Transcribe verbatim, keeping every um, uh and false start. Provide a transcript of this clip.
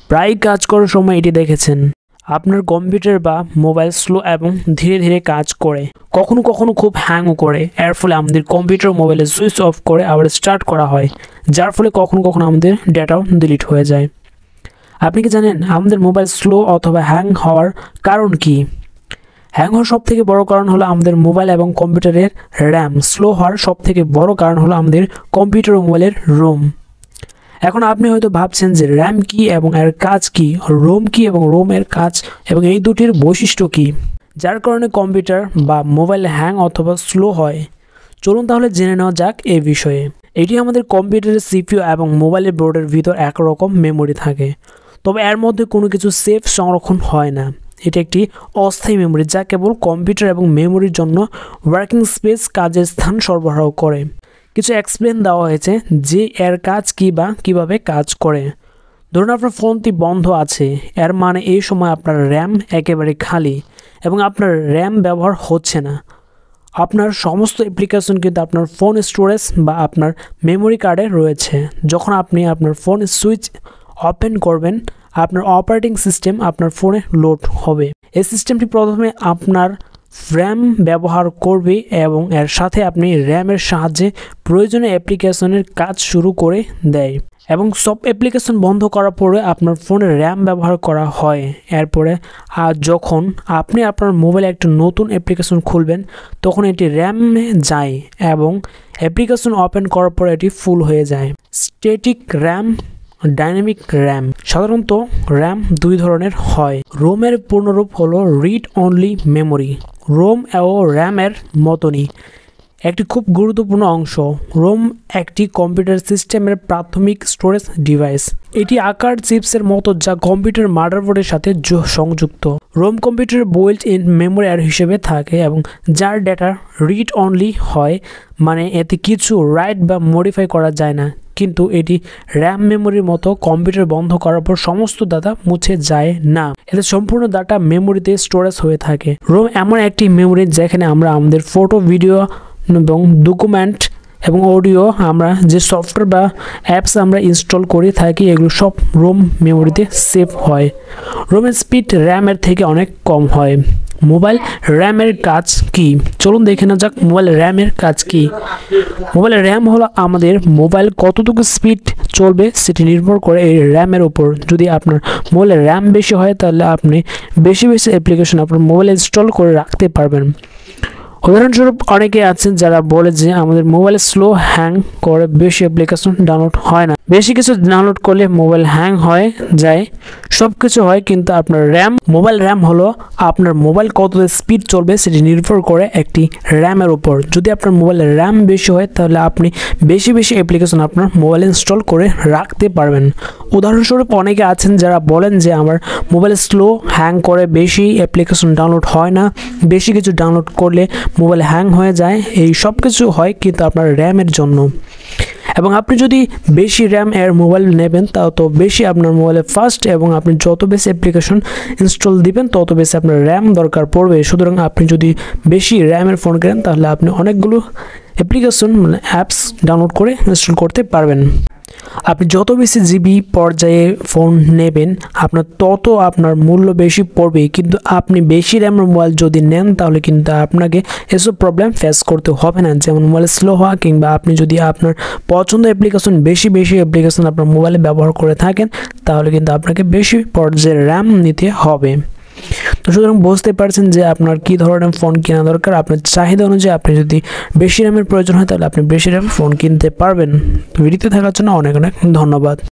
প্রায় কাজ করার সময় এটি দেখেছেন আপনার কম্পিউটার বা মোবাইল স্লো এবং ধীরে ধীরে কাজ করে, কখনো কখনো খুব হ্যাংও করে। এর ফলে আমাদের কম্পিউটার মোবাইলে সুইচ অফ করে আবার স্টার্ট করা হয়, যার ফলে কখনো কখনো আমাদের ডেটাও ডিলিট হয়ে যায়। আপনি কি জানেন আমাদের মোবাইল স্লো অথবা হ্যাং হওয়ার কারণ কি? হ্যাং হওয়ার সব থেকে বড় কারণ হলো আমাদের মোবাইল এবং কম্পিউটারের র্যাম। স্লো হওয়ার সব থেকে বড় কারণ হলো আমাদের কম্পিউটার ও মোবাইলের রোম। এখন আপনি হয়তো ভাবছেন যে র্যাম কি এবং এর কাজ কি, রোম কি এবং রোম এর কাজ এবং এই দুটির বৈশিষ্ট্য কি, যার কারণে কম্পিউটার বা মোবাইল হ্যাং অথবা স্লো হয়। চলুন তাহলে জেনে নেওয়া যাক এই বিষয়ে। এটি আমাদের কম্পিউটারের সিপিইউ এবং মোবাইলের বোর্ডের ভিতর একরকম মেমোরি থাকে, তবে এর মধ্যে কোনো কিছু সেফ সংরক্ষণ হয় না। এটি একটি অস্থায়ী মেমোরি যা কেবল কম্পিউটার এবং মেমোরির জন্য ওয়ার্কিং স্পেস কাজের স্থান সরবরাহ করে। কিছু এক্সপ্লেন দেওয়া হয়েছে যে এর কাজ কী বা কীভাবে কাজ করে। ধরুন আপনার ফোনটি বন্ধ আছে, এর মানে এই সময় আপনার র্যাম একেবারে খালি এবং আপনার র্যাম ব্যবহার হচ্ছে না। আপনার সমস্ত অ্যাপ্লিকেশন কিন্তু আপনার ফোন স্টোরেজ বা আপনার মেমোরি কার্ডে রয়েছে। যখন আপনি আপনার ফোন সুইচ ওপেন করবেন, আপনার অপারেটিং সিস্টেম আপনার ফোনে লোড হবে। এই সিস্টেমটি প্রথমে আপনার র্যাম ব্যবহার করবে এবং এর সাথে আপনি র্যামের সাহায্যে প্রয়োজনীয় অ্যাপ্লিকেশনের কাজ শুরু করে দেয় এবং সব অ্যাপ্লিকেশন বন্ধ করার পরে আপনার ফোনে র্যাম ব্যবহার করা হয়। এরপরে আর যখন আপনি আপনার মোবাইলে একটা নতুন অ্যাপ্লিকেশন খুলবেন, তখন এটি র্যামে যায় এবং অ্যাপ্লিকেশন ওপেন করার পর এটি ফুল হয়ে যায়। Static RAM, dynamic RAM. সাধারণত র্যাম দুই ধরনের হয়। রোমের পূর্ণরূপ হলো রিড অনলি মেমোরি। রোম ও র্যামের মতনই একটি খুব গুরুত্বপূর্ণ অংশ। রোম একটি কম্পিউটার সিস্টেমের প্রাথমিক স্টোরেজ ডিভাইস। এটি আকার চিপসের মতো যা কম্পিউটার মাদারবোর্ডের সাথে সংযুক্ত। রোম কম্পিউটারের বুইল্ট ইন মেমোরি হিসেবে থাকে এবং যার ডেটা রিড অনলি হয়, মানে এতে কিছু রাইট বা মডিফাই করা যায় না। কিন্তু এটি র্যাম মেমোরির মতো কম্পিউটার বন্ধ করার পর সমস্ত ডাটা মুছে যায় না, এতে সম্পূর্ণ ডাটা মেমোরিতে স্টোরেজ হয়ে থাকে। রোম এমন একটি মেমোরি যেখানে আমরা আমাদের ফটো, ভিডিও এবং ডকুমেন্ট এবং অডিও, আমরা যে সফটওয়্যার বা অ্যাপস আমরা ইনস্টল করে থাকি, এগুলো সব রোম মেমোরিতে সেভ হয়। রোমের স্পিড র্যামের থেকে অনেক কম হয়। মোবাইল র্যামের কাজ কি? চলুন দেখে নেওয়া যাক মোবাইল র্যামের কাজ কি। মোবাইল র্যাম হলো আমাদের মোবাইল কতটুকু স্পিড চলবে সেটি নির্ভর করে এই র্যামের উপর। যদি আপনার মোবাইলের র্যাম বেশি হয় তাহলে আপনি বেশি বেশি অ্যাপ্লিকেশন আপনার মোবাইলে ইনস্টল করে রাখতে পারবেন। উদাহরণস্বরূপ অনেকে আছেন যারা বলে যে আমাদের মোবাইল স্লো হ্যাং করে, বেশি অ্যাপ্লিকেশন ডাউনলোড হয় না। বেশি কিছু ডাউনলোড করলে মোবাইল হ্যাং হয়ে যায়, সব কিছু হয়, কিন্তু আপনার র্যাম, মোবাইল র্যাম হলো আপনার মোবাইল কত স্পিড চলবে সেটি নির্ভর করে একটি র্যামের উপর। যদি আপনার মোবাইলের র্যাম বেশি হয় তাহলে আপনি বেশি বেশি অ্যাপ্লিকেশন আপনার মোবাইলে ইনস্টল করে রাখতে পারবেন। উদাহরণস্বরূপ অনেকে আছেন যারা বলেন যে আমার মোবাইল স্লো হ্যাং করে, বেশি অ্যাপ্লিকেশন ডাউনলোড হয় না, বেশি কিছু ডাউনলোড করলে মোবাইল হ্যাং হয়ে যায়। এই সব কিছু হয় কিন্তু আপনার র্যামের জন্য। এবং আপনি যদি বেশি র্যাম এর মোবাইল নেবেন তাও তো বেশি আপনার মোবাইলে ফাস্ট, এবং আপনি যত বেশি অ্যাপ্লিকেশন ইনস্টল দিবেন তত বেশি আপনার র্যাম দরকার পড়বে। সুতরাং আপনি যদি বেশি র্যামের ফোন কেনেন তাহলে আপনি অনেকগুলো অ্যাপ্লিকেশন মানে অ্যাপস ডাউনলোড করে ইনস্টল করতে পারবেন। আপনি যত বেশি জিবি পর্যায়ে ফোন নেবেন আপনার তত আপনার মূল্য বেশি পড়বে, কিন্তু আপনি বেশি র্যামের মোবাইল যদি নেন তাহলে কিন্তু আপনাকে এসব প্রবলেম ফেস করতে হবে না, যেমন মোবাইল স্লো হওয়া, কিংবা আপনি যদি আপনার পছন্দ অ্যাপ্লিকেশন বেশি বেশি অ্যাপ্লিকেশন আপনার মোবাইলে ব্যবহার করে থাকেন তাহলে কিন্তু আপনাকে বেশি পর্যায়ে র্যাম নিতে হবে। তো সুতরাং বুঝতে পারছেন যে আপনার কী ধরনের ফোন কেনা দরকার। আপনার চাহিদা অনুযায়ী আপনি যদি বেশি র্যামের প্রয়োজন হয় তাহলে আপনি বেশি র্যাম ফোন কিনতে পারবেন। ভিডিওতে থাকার জন্য অনেক অনেক ধন্যবাদ।